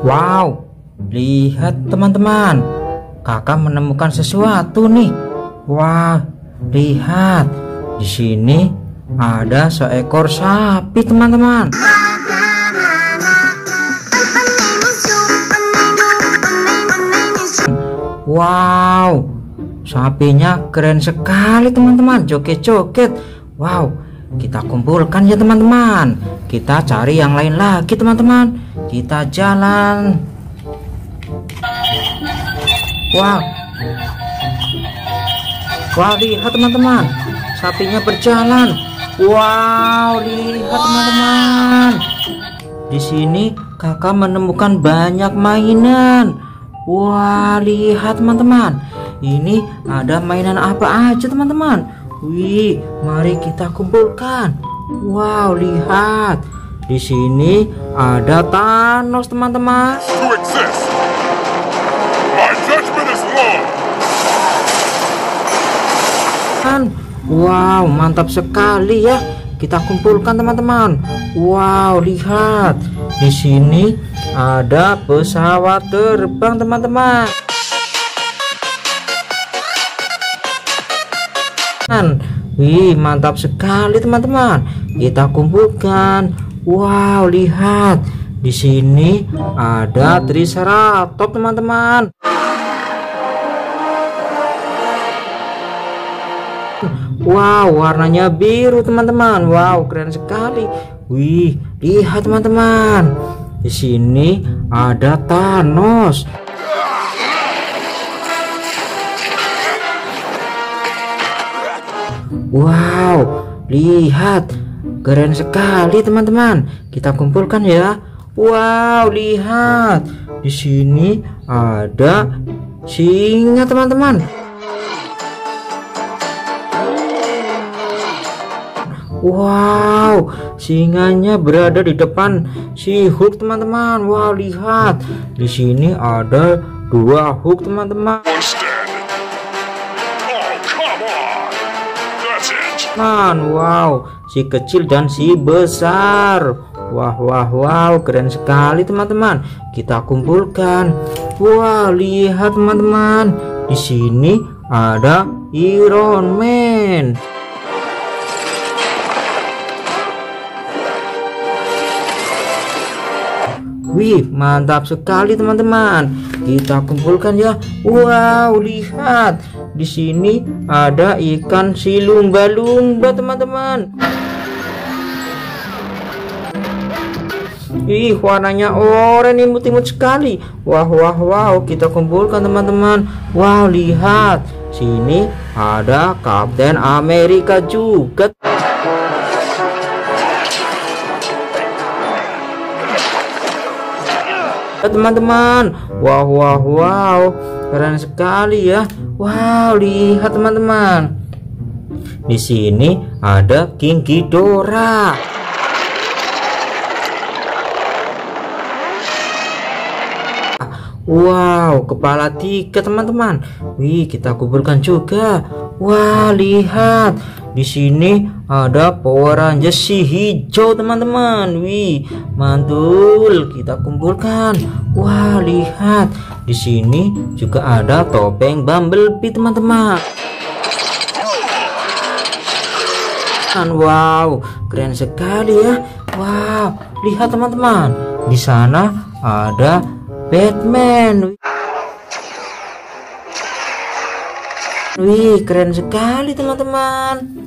Wow, lihat teman-teman, kakak menemukan sesuatu nih. Wah, lihat, di sini ada seekor sapi teman-teman. Wow, sapinya keren sekali teman-teman, joget-joget. Wow, kita kumpulkan ya teman-teman. Kita cari yang lain lagi teman-teman. Kita jalan. Wow, wow, lihat teman-teman, sapinya berjalan. Wow, lihat teman-teman, di sini kakak menemukan banyak mainan. Wah, lihat teman-teman, ini ada mainan apa aja teman-teman. Wih, mari kita kumpulkan. Wow, lihat, di sini ada Thanos teman-teman. Wow, mantap sekali ya. Kita kumpulkan teman-teman. Wow, lihat, di sini ada pesawat terbang teman-teman. Wih, mantap sekali teman-teman. Kita kumpulkan. Wow, lihat, di sini ada Triceratops teman-teman. Wow, warnanya biru teman-teman. Wow, keren sekali. Wih, lihat teman-teman, di sini ada Thanos. Wow, lihat, keren sekali teman-teman. Kita kumpulkan ya. Wow, lihat, di sini ada singa teman-teman. Wow, singanya berada di depan si Hulk teman-teman. Wow, lihat, di sini ada dua Hulk teman-teman. Wow, si kecil dan si besar. Wow, keren sekali teman-teman. Kita kumpulkan. Wow, lihat teman-teman, di sini ada Iron Man. Wih, mantap sekali teman-teman. Kita kumpulkan ya. Wow, lihat, di sini ada ikan si lumba-lumba teman-teman. Ih, warnanya oranye, imut-imut sekali. Wow, kita kumpulkan teman-teman. Wow, lihat, sini ada Kapten Amerika juga. Teman-teman, wow, keren sekali ya. Wow, lihat teman-teman, di sini ada King Ghidorah. Wow, kepala 3 teman-teman. Wih, kita kumpulkan juga. Wah, lihat, di sini ada Power Rangers si hijau teman-teman. Wih, mantul. Kita kumpulkan. Wah, lihat, di sini juga ada topeng Bumblebee teman-teman. Wow, keren sekali ya. Wow, lihat teman-teman, di sana ada Batman. Wih, keren sekali teman-teman.